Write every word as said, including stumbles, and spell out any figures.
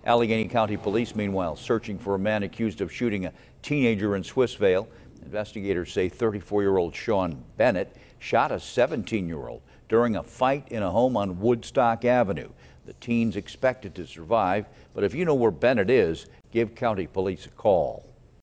Allegheny County Police, meanwhile, searching for a man accused of shooting a teenager in Swissvale. Investigators say thirty-four-year-old Sean Bennett shot a seventeen-year-old during a fight in a home on Woodstock Avenue. The teen's expected to survive, but if you know where Bennett is, give County Police a call.